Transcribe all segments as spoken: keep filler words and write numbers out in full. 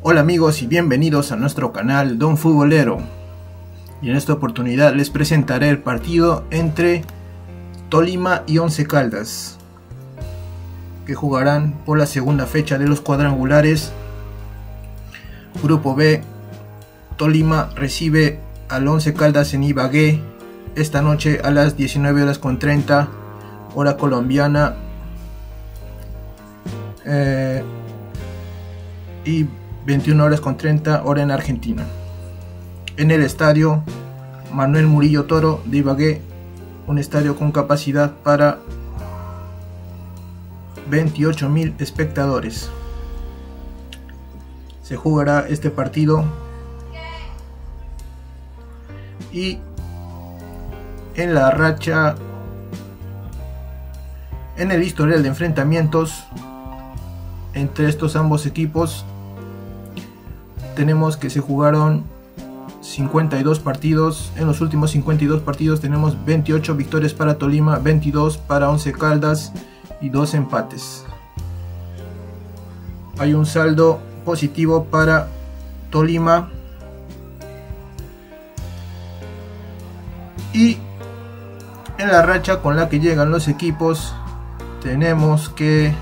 Hola amigos y bienvenidos a nuestro canal Don Futbolero. Y en esta oportunidad les presentaré el partido entre Tolima y Once Caldas, que jugarán por la segunda fecha de los cuadrangulares. Grupo B, Tolima recibe al Once Caldas en Ibagué esta noche a las diecinueve horas con treinta hora colombiana eh, y veintiuna horas con treinta hora en Argentina, en el estadio Manuel Murillo Toro de Ibagué, un estadio con capacidad para veintiocho mil espectadores. Se jugará este partido y en la racha, en el historial de enfrentamientos entre estos ambos equipos, tenemos que se jugaron cincuenta y dos partidos. En los últimos cincuenta y dos partidos tenemos veintiocho victorias para Tolima, veintidós para Once Caldas y dos empates. Hay un saldo positivo para Tolima y en la racha con la que llegan los equipos tenemos que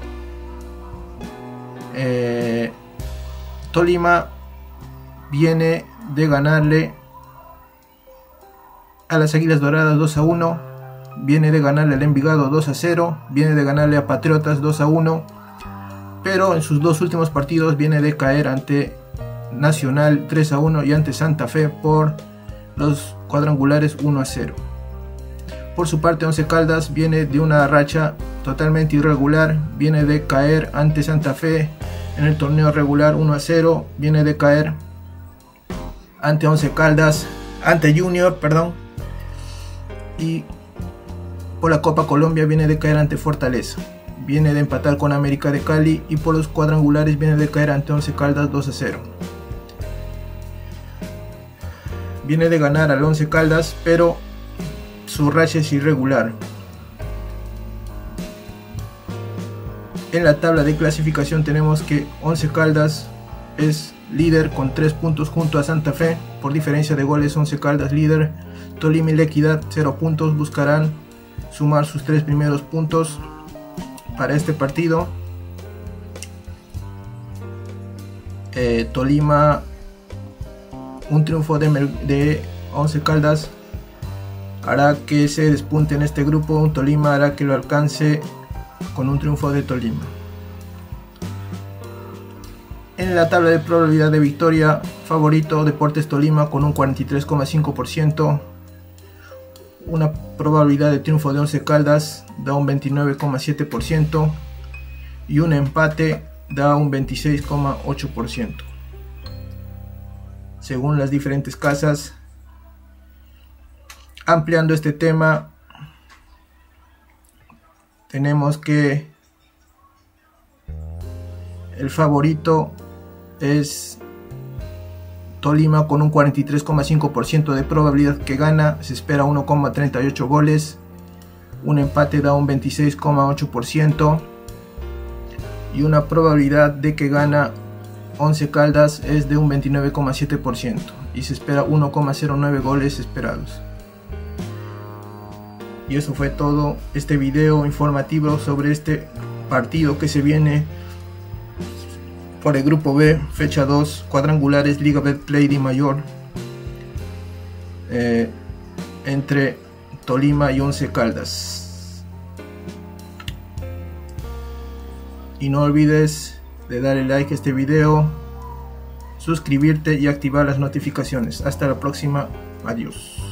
eh, Tolima viene de ganarle a las Águilas Doradas dos a uno, viene de ganarle al Envigado dos a cero, viene de ganarle a Patriotas dos a uno, pero en sus dos últimos partidos viene de caer ante Nacional tres a uno y ante Santa Fe por los cuadrangulares uno a cero. Por su parte, Once Caldas viene de una racha totalmente irregular, viene de caer ante Santa Fe en el torneo regular uno a cero, viene de caer ante Once Caldas, ante Junior, perdón, y por la Copa Colombia viene de caer ante Fortaleza, viene de empatar con América de Cali y por los cuadrangulares viene de caer ante Once Caldas dos a cero. Viene de ganar al Once Caldas, pero su racha es irregular. En la tabla de clasificación tenemos que Once Caldas es líder con tres puntos junto a Santa Fe. Por diferencia de goles, Once Caldas líder. Tolima y La Equidad cero puntos, buscarán sumar sus tres primeros puntos para este partido. eh, Tolima, un triunfo de, de Once Caldas hará que se despunte en este grupo. Tolima hará que lo alcance con un triunfo de Tolima. En la tabla de probabilidad de victoria, favorito Deportes Tolima con un cuarenta y tres coma cinco por ciento. Una probabilidad de triunfo de Once Caldas da un veintinueve coma siete por ciento y un empate da un veintiséis coma ocho por ciento. Según las diferentes casas. Ampliando este tema, tenemos que el favorito es Tolima con un cuarenta y tres coma cinco por ciento de probabilidad que gana, se espera uno coma treinta y ocho goles, un empate da un veintiséis coma ocho por ciento y una probabilidad de que gana Once Caldas es de un veintinueve coma siete por ciento y se espera uno coma cero nueve goles esperados. Y eso fue todo este video informativo sobre este partido que se viene por el grupo B, fecha dos, cuadrangulares Liga Betplay Di Mayor, eh, entre Tolima y Once Caldas. Y no olvides de darle like a este video, suscribirte y activar las notificaciones. Hasta la próxima, adiós.